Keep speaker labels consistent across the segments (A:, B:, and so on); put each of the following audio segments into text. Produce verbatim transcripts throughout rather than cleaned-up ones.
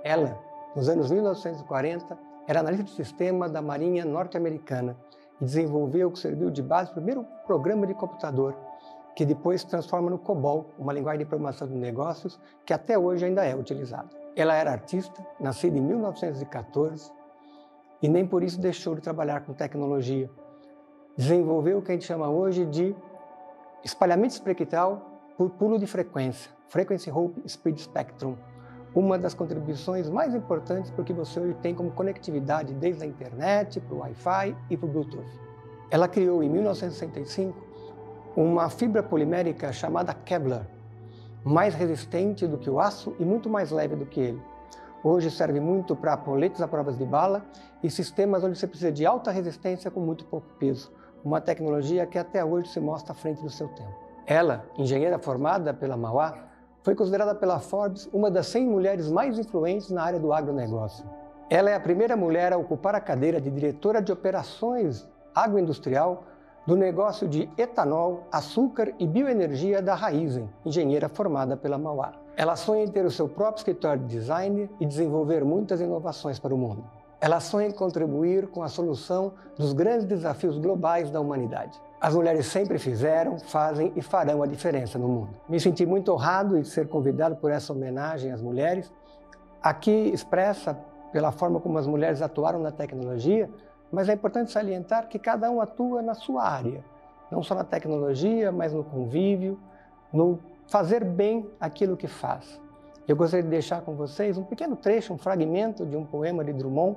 A: Ela, nos anos mil novecentos e quarenta, era analista de sistema da Marinha norte-americana e desenvolveu o que serviu de base para o primeiro programa de computador, que depois se transforma no COBOL, uma linguagem de programação de negócios que até hoje ainda é utilizada. Ela era artista, nascida em mil novecentos e quatorze, e nem por isso deixou de trabalhar com tecnologia. Desenvolveu o que a gente chama hoje de espalhamento espectral por pulo de frequência, Frequency Hop Speed Spectrum, uma das contribuições mais importantes porque você hoje tem como conectividade desde a internet, para o Wi-Fi e para o Bluetooth. Ela criou em mil novecentos e sessenta e cinco uma fibra polimérica chamada Kevlar, mais resistente do que o aço e muito mais leve do que ele. Hoje serve muito para coletes à prova de bala e sistemas onde você precisa de alta resistência com muito pouco peso, uma tecnologia que até hoje se mostra à frente do seu tempo. Ela, engenheira formada pela Mauá, foi considerada pela Forbes uma das cem mulheres mais influentes na área do agronegócio. Ela é a primeira mulher a ocupar a cadeira de diretora de operações agroindustrial do negócio de etanol, açúcar e bioenergia da Raízen, engenheira formada pela Mauá. Ela sonha em ter o seu próprio escritório de design e desenvolver muitas inovações para o mundo. Ela sonha em contribuir com a solução dos grandes desafios globais da humanidade. As mulheres sempre fizeram, fazem e farão a diferença no mundo. Me senti muito honrado de ser convidado por essa homenagem às mulheres, aqui expressa pela forma como as mulheres atuaram na tecnologia, mas é importante salientar que cada um atua na sua área, não só na tecnologia, mas no convívio, no fazer bem aquilo que faz. Eu gostaria de deixar com vocês um pequeno trecho, um fragmento de um poema de Drummond,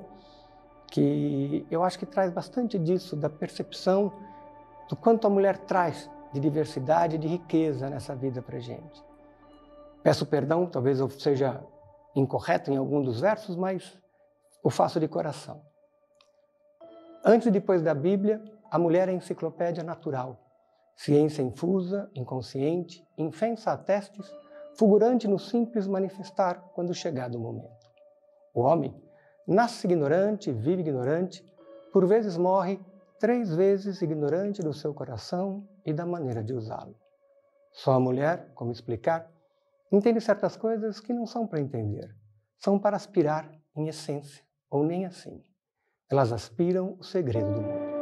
A: que eu acho que traz bastante disso, da percepção do quanto a mulher traz de diversidade e de riqueza nessa vida para a gente. Peço perdão, talvez eu seja incorreto em algum dos versos, mas o faço de coração. Antes e depois da Bíblia, a mulher é a enciclopédia natural, ciência infusa, inconsciente, infensa a testes, fulgurante no simples manifestar quando chegado o momento. O homem nasce ignorante, vive ignorante, por vezes morre três vezes ignorante do seu coração e da maneira de usá-lo. Só a mulher, como explicar, entende certas coisas que não são para entender, são para aspirar em essência, ou nem assim. Elas aspiram o segredo do mundo.